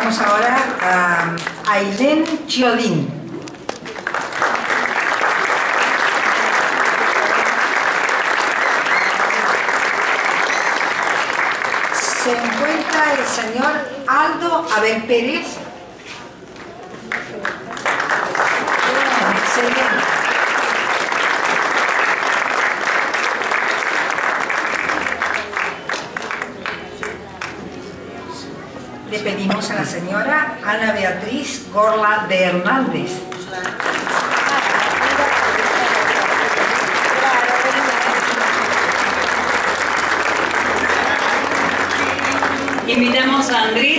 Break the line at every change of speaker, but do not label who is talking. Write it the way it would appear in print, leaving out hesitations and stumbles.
Presentamos ahora a Ailén Chiodín. Se encuentra el señor Aldo Abel Pérez. Excelente. Le pedimos a la señora Ana Beatriz Gorla de Hernández.
Invitamos a Andrés